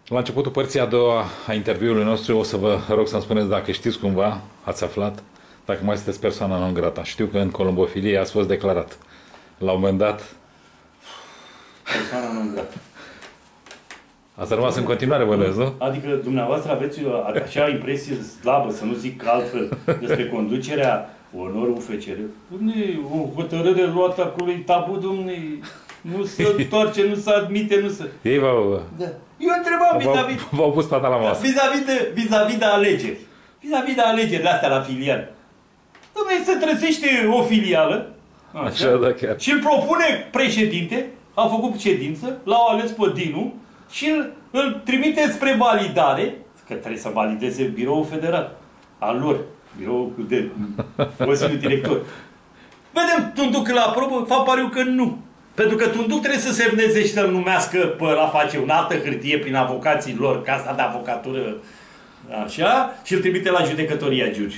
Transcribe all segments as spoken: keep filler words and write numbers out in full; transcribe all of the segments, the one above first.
La începutul părții a doua a interviului nostru o să vă rog să-mi spuneți dacă știți cumva, ați aflat, dacă mai sunteți persoana non grata. Știu că în columbofilie ați fost declarat. La un moment dat... Persoana non grata. Ați rămas în continuare, bănuiesc, nu? Adică dumneavoastră aveți așa impresie slabă, să nu zic altfel, despre conducerea onorul U F C R. Dom'le, o hotărâre luată acolo, e tabu, dom'le, nu se întoarce, nu se admite, nu se... Ei v-au... Da. Eu întrebam vis-a-vis... V-au pus pata la masă. Vis-a-vis de, vis-a-vis de alegeri. Vis-a-vis de alegerile astea la filiale. Dom'le, se trăsește o filială, așa, Așa, da, chiar. și îl propune președinte, a făcut ședință, l-au ales pe Dinu și îl, îl trimite spre validare, că trebuie să valideze biroul federal al lor, biroul de Consiliul Director. Vedem Tunduc la aprobă, fac pariu că nu. Pentru că Tunduc trebuie să semneze și să-l numească pe ăla, face o altă hârtie prin avocații lor, casa de avocatură, așa, și îl trimite la judecătoria Giurgiu.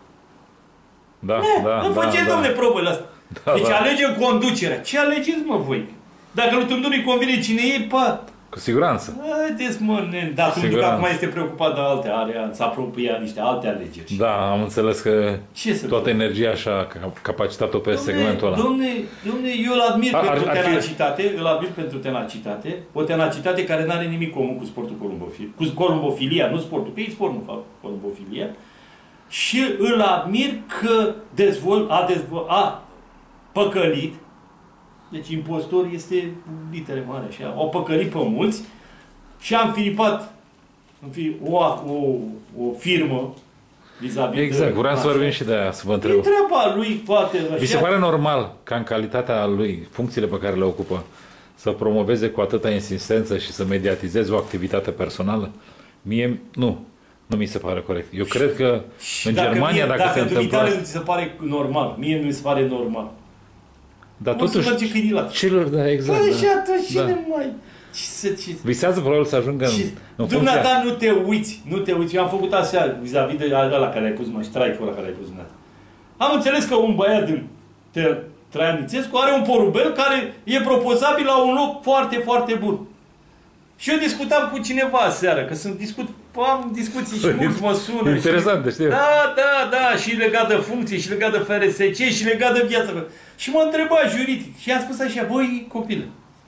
Da, Ne, da, nu da, faceți, da. domnule, probele astea. Da, deci da. alegem conducerea. Ce alegeți, mă, voi? Dacă lui Tunduc îi convine cine e, pa. Cu siguranță. Haideți, mă, ne. Dar Tunduc Siguranță. acum este preocupat de alte, are, să apropie niște alte alegeri. Da, am înțeles că Ce să toată fac? energia și a capacitat-o pe Dom'le, segmentul ăla. Domne, domne, eu îl admir Ar- pentru ar fi- tenacitate, îl admir pentru tenacitate, o tenacitate care nu are nimic comun cu sportul columbofil, cu columbofilia, nu sportul, că e sport, nu fac columbofilia. Și îl admir că dezvol, a, dezvol, a păcălit, deci impostor este litere mare așa, au păcălit pe mulți și a înfiripat în fi, o, o, o firmă vis-a-vis Exact, de... vreau să așa. vorbim și de aia, să vă E întreb. treaba lui, poate, Vi se așa. pare normal ca în calitatea lui, funcțiile pe care le ocupă, să promoveze cu atâta insistență și să mediatizeze o activitate personală? Mie, nu. Nu mi se pare corect. Eu cred că Și în Germania, mie, dacă se întâmplă dumitale asta... nu ți se pare normal, mie nu mi se pare normal. Dar O să totuși, merge câinilat. celor, da, exact. Păi da. și atunci Da. cine mai... Ce să ce... Visează probabil să ajungă în, Și în funcția... dumneata nu te uiți, nu te uiți. Eu am făcut așa vis-a-vis de ăla care ai pus, mă, strike-ul ăla care ai pus dumneata. Am înțeles că un băiat din Te- Traian Nițescu are un porubel care e propozabil la un loc foarte, foarte bun. Și eu discutam cu cineva seară, că sunt discut, am discuții și mulți mă sună. Interesant, și, știu. Da, da, da, și legat de funcție, și legat de F R S C, și legat de viața. Și mă întreba juridic. Și i-am spus așa, băi, copilă,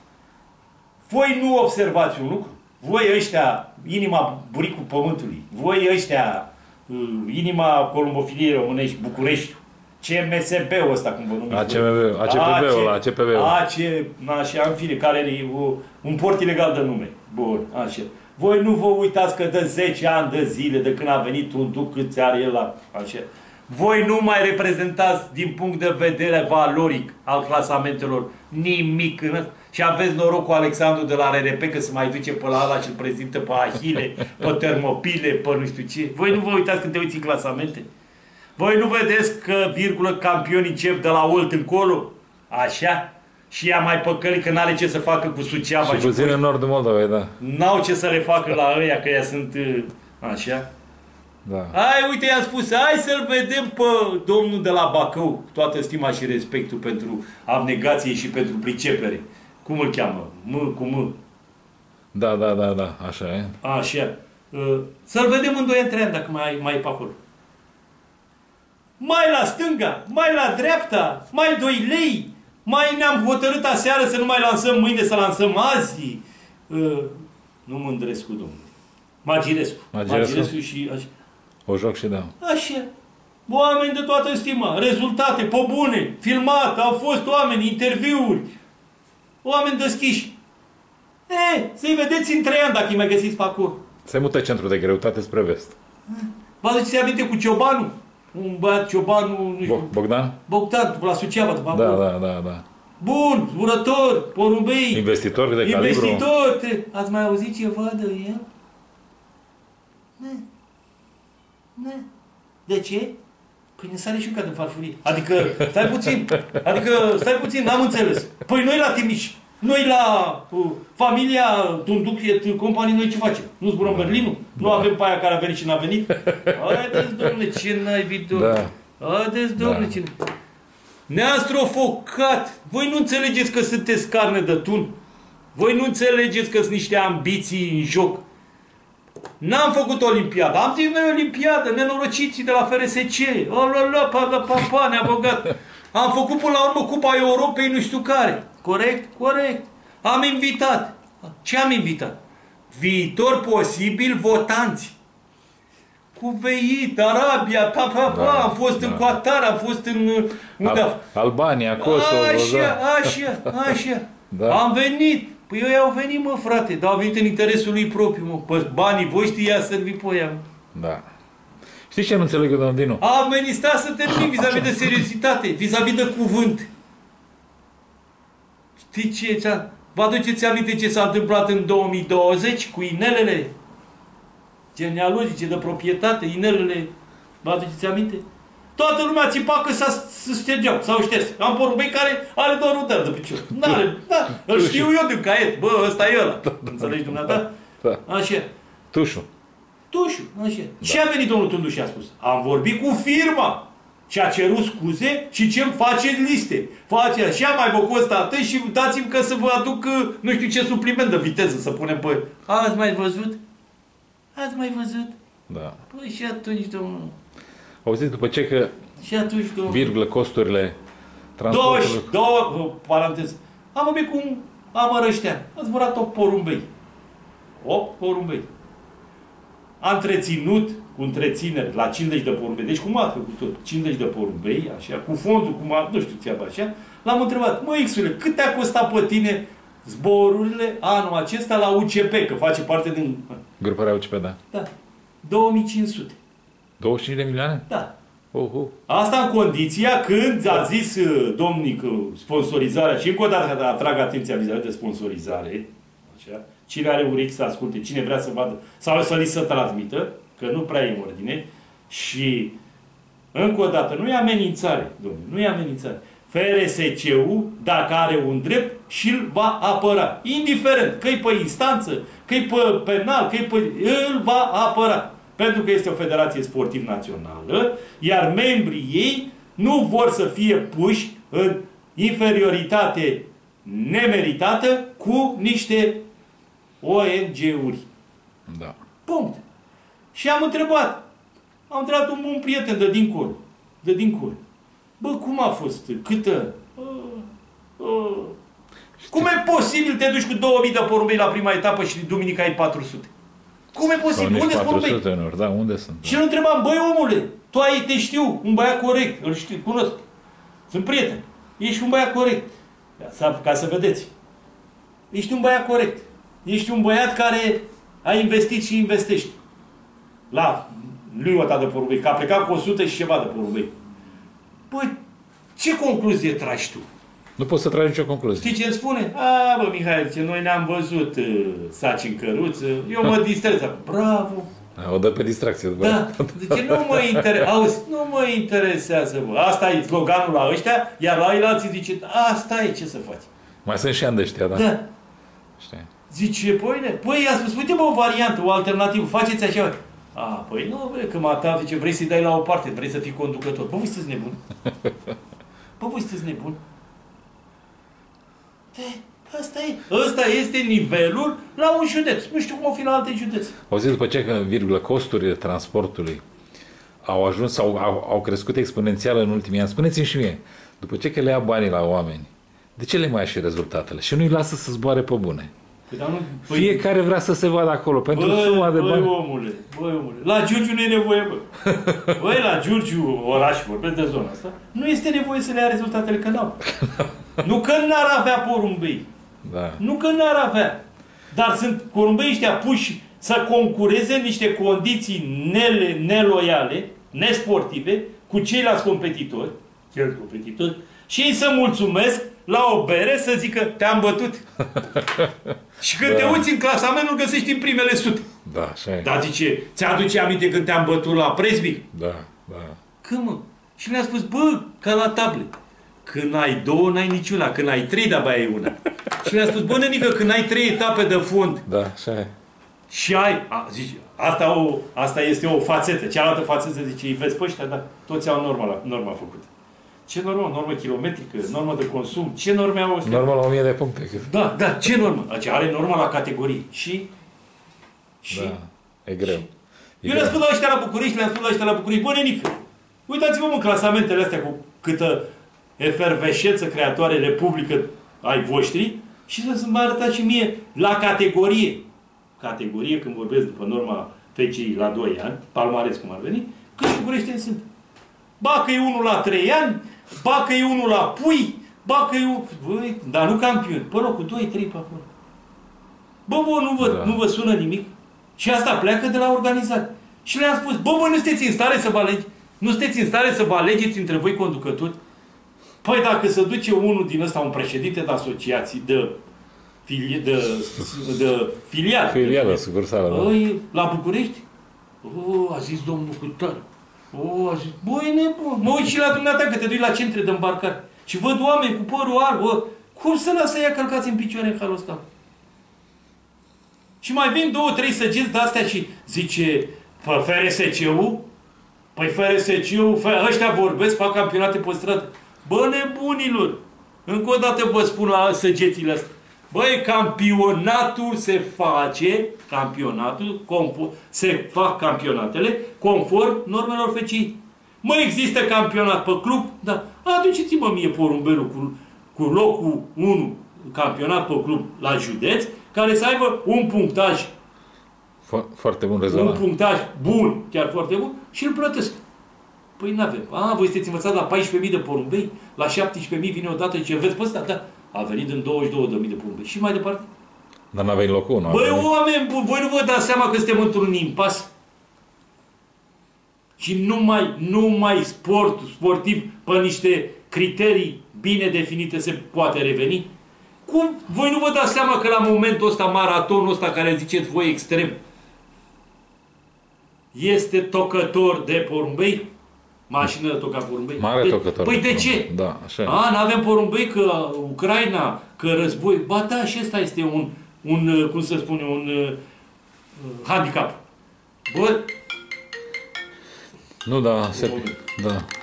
voi nu observați un lucru? Voi ăștia, inima buricul pământului, voi ăștia, inima columbofiliei românești, București, C M S B-ul ăsta, cum vă numiți. A C M B, A C P B-ul, A C P B-ul. A C, așa, în fine, care e o, un port ilegal de nume. Bun, așa. Voi nu vă uitați că de zece ani de zile, de când a venit un duc, câți are el la, așa. Voi nu mai reprezentați din punct de vedere valoric al clasamentelor nimic în ăsta. Și aveți noroc cu Alexandru de la R R P că se mai duce pe la ala și îl prezintă pe Ahile, pe Termopile, pe nu știu ce. Voi nu vă uitați când te uiți în clasamente? Voi nu vedeți că, virgulă, campionii încep de la Olt încolo? Așa? Și ea mai păcălit că n-are ce să facă cu Suceava. Și puțin în nordul Moldovei, da. N-au ce să le facă la ăia, că ea sunt uh, așa. Da. Hai, uite, i-am spus, hai să-l vedem pe domnul de la Bacău, toată stima și respectul pentru abnegație și pentru pricepere. Cum îl cheamă? M cu M. Da, da, da, da, așa e. Așa. Uh, să-l vedem în doi ani, trei ani, dacă mai, mai e pe acolo. Mai la stânga, mai la dreapta, mai doi lei, mai ne-am hotărât aseară să nu mai lansăm mâine, să lansăm azi. Uh, nu Mândrescu, domnule. Magirescu. Magirescu. Magirescu și așa. O joc și da. Așa. Oameni de toată stima, rezultate, pe bune, filmat, au fost oameni, interviuri, oameni deschiși. E, să-i vedeți în trei ani dacă îi mai găsiți pe acolo. Se mută centrul de greutate spre vest. Vă aduceți aminte cu Ciobanu? Un băiat Ciobanu, nu știu, Bo- Bogdan? Bogdan, la Suceava, după Da, acolo. da, da, da. Bun, zburător, porumbei, Investitor de calibru. investitor. Te... Ați mai auzit ceva de el? Ne. Ne. De ce? Păi ne sare și un ca de farfurie. Adică, stai puțin, adică, stai puțin, n-am înțeles. Păi noi la Timiș, noi la uh, familia Tunduc Company, noi ce facem? Nu zburăm Berlinul? Nu avem pe aia care a venit și n-a venit? Haideți, domnule, ce n-ai vidor? Da. Haideți, domnule, Da. ce... Ne-a strofocat! Voi nu înțelegeți că sunteți carne de tun? Voi nu înțelegeți că sunt niște ambiții în joc? N-am făcut olimpiadă. Am zis noi olimpiadă, nenorociții de la F R S C. Olala, pa, pa, pa, pa, ne-a băgat. Am făcut până la urmă Cupa Europei nu știu care. Corect? Corect. Am invitat. Ce am invitat? Viitor posibil votanți. Cuveit, Arabia, pa, pa, pa. Da, am fost da. în Qatar, am fost în... Unde Al Albania, Kosovo. Așa, așa, așa. Da. Am venit. Păi ei au venit, mă, frate, dar au venit în interesul lui propriu, mă. Păi banii voștri i-a servit pe ea. Da. Știi ce nu înțeleg eu, domnul Dinu? Am venit, sta să termin vis-a-vis de seriozitate, vis-a-vis de cuvânt. Știi ce? Vă aduceți aminte ce s-a întâmplat în două mii douăzeci cu inelele genealogice de proprietate, inelele, vă aduceți aminte? Toată lumea țipa că s-a ștergeau, s-au șters. Am porumbei care are doar un de picior. N-are, da, îl știu eu din caiet. Bă, ăsta e ăla. Înțelegi dumneata? Da. Așa. Tușu. Tușu, așa. Da. Ce a venit domnul Tundu și a spus? Am vorbit cu firma și a cerut scuze și ce-mi faceți liste. Face așa, mai vă costă atât și dați-mi că să vă aduc nu știu ce supliment de viteză să punem pe... Ați mai văzut? Ați mai văzut? Da. Păi și atunci, domnul... Auziți, după ce că, și atunci, domnul... virgulă, costurile transportului... Două, două, paranteză. Am vorbit cu un amărăștean. A zburat opt porumbei. opt porumbei. A întreținut cu întreținere la cincizeci de porumbei. Deci cum a făcut tot? cincizeci de porumbei, așa, cu fondul, cum a, nu știu ți-a așa. L-am întrebat, mă, X-ule, cât te-a costat pe tine zborurile anul acesta la U C P, că face parte din... Gruparea U C P, da. Da. două mii cinci sute. douăzeci și cinci de milioane? Da. Uh, uh. Asta în condiția când a zis domnul că sponsorizarea, și încă o dată atrag atenția vis-a-vis de sponsorizare, așa, cine are urechi să asculte, cine vrea să vadă, sau să li se transmită, că nu prea e în ordine, și încă o dată, nu e amenințare, domnule, nu e amenințare. F R S C-ul, dacă are un drept, și-l va apăra. Indiferent, că-i pe instanță, că-i pe penal, că-i pe... îl va apăra. Pentru că este o federație sportiv națională, iar membrii ei nu vor să fie puși în inferioritate nemeritată cu niște O N G-uri. Da. Punct. Și am întrebat. Am întrebat un bun prieten de dincolo. De dincolo. Bă, cum a fost? Câtă? Uh, uh. Cum e posibil te duci cu două mii de porumbei la prima etapă și duminica ai patru sute? Cum e posibil? Unde sunt porumbei? Da, unde sunt? Și îl întrebam, băi omule, tu ai, te știu, un băiat corect, îl știu, cunosc. Sunt prieten. Ești un băiat corect. Ca să vedeți. Ești un băiat corect. Ești un băiat care a investit și investești. La lui o de porumbei, că a plecat cu o sută și ceva de porumbei. Băi, ce concluzie tragi tu? Nu poți să tragi nicio concluzie. Știi ce îmi spune? A, bă, Mihai, zice, noi ne-am văzut uh, saci în căruță, eu mă distrez. Bravo! A, o dă pe distracție. După. Da. Zice, nu mă interesează. Auzi, nu mă interesează, bă. Asta e sloganul la ăștia, iar la ei alții zice, asta e, ce să faci? Mai sunt și ani de ăștia, da? Da. Știi. Zice, păi, ne, păi, i-a spus, uite, bă, o variantă, o alternativă, faceți așa. A, păi, nu, bă, că mă zice, vrei să-i dai la o parte, vrei să fii conducător. Bă, voi sunteți nebuni? Bă, voi sunteți nebuni? Asta, e, asta este nivelul la un județ. Nu știu cum o fi la alte județe. Auziți, după ce, că, virgulă, costurile transportului au ajuns sau au, au crescut exponențial în ultimii ani, spuneți-mi și mie, după ce că le ia banii la oameni, de ce le mai ia și rezultatele? Și nu-i lasă să zboare pe bune. Păi, dar nu, păi, fiecare vrea să se vadă acolo, pentru bă, suma de bani. Băi, omule, băi, omule, la Giurgiu nu e nevoie, bă. Băi, la Giurgiu, oraș, vorbesc de zona asta, nu este nevoie să le ia rezultatele, că n-au. Nu că n-ar avea porumbei. Da. Nu că n-ar avea. Dar sunt porumbei ăștia puși să concureze în niște condiții nele, neloiale, nesportive, cu ceilalți competitori, ceilalți competitori, și ei să mulțumesc la o bere să zică, te-am bătut. Și când da. te uiți în clasamentul, găsești în primele sute. Da, așa e. Dar zice, ți-aduce aminte când te-am bătut la Presbic? Da, da. Când, mă? Și le-a spus, bă, ca la table. Când ai două, n-ai niciuna. Când ai trei, de-abia ai una. Și le-a spus, bă, nenică, când ai trei etape de fund. Da, așa e. Și ai, a, zice, asta, o, asta este o fațetă. Cealaltă fațetă zice, îi vezi pe ăștia, da, toți au norma, la, norma făcută. Ce normă? Normă kilometrică, normă de consum. Ce norme au ăștia? Norma la o mie de puncte. Da, da, ce normă? Adică are norma la categorii. Și? Și? Da. E greu. E Eu greu. le-am spus la ăștia la București, le-am spus la ăștia la București, bă, nenică, uitați-vă în clasamentele astea cu câtă efervescență creatoare republică ai voștri și să mă arătați și mie la categorie. Categorie, când vorbesc după norma F C I la doi ani, palmares cum ar veni, câți bucureșteni sunt? Ba că e unul la trei ani, ba că e unul la pui, ba că e unul... Băi, dar nu campioni, pe locul doi, trei pe acolo. Bă, bă, nu vă, da. nu vă sună nimic? Și asta pleacă de la organizare. Și le-am spus, bă, bă, nu sunteți în stare să vă alegi? Nu sunteți în stare să vă alegeți între voi conducători? Păi dacă se duce unul din ăsta, un președinte de asociații, de, filie, de, de filial, Filială, sucursală, da. Băi, la București? O, a zis domnul Cutar. O, a zis, băi, nebun. Mă uit și la dumneata că te duci la centre de îmbarcare. Și văd oameni cu părul alb, bă, cum să lasă ea călcați în picioare în halul ăsta? Și mai vin două, trei săgeți de-astea și zice, F R S C-ul, păi F R S C-ul, ăștia vorbesc, fac campionate pe stradă. Bă, nebunilor! Încă o dată vă spun la săgețile astea. Băi, campionatul se face, campionatul, conform, se fac campionatele conform normelor F C I. Mă, există campionat pe club? Da. Aduceți-mă mie porumbelul cu, cu locul unu, campionat pe club la județ, care să aibă un punctaj. Fo foarte bun rezonat. Un punctaj bun, chiar foarte bun, și îl plătesc. Păi n-avem. A, voi sunteți învățați la paisprezece mii de porumbei, la șaptesprezece mii vine odată și vezi pe ăsta? Da. A venit în douăzeci și două de mii de porumbei. Și mai departe. Dar n-aveai locul unu. Băi, oameni buni, voi nu vă dați seama că suntem într-un impas? Și numai, numai sportul sportiv pe niște criterii bine definite se poate reveni? Cum? Voi nu vă dați seama că la momentul ăsta, maratonul ăsta care ziceți voi extrem, este tocător de porumbei? Mașină de tocat porumbei? Mare de... tocător. Păi de, de ce? Da, așa. A, n-avem porumbei că Ucraina, că război. Ba da, și ăsta este un, un cum să spune, un uh, handicap. Bă, Nu, da, se... Da.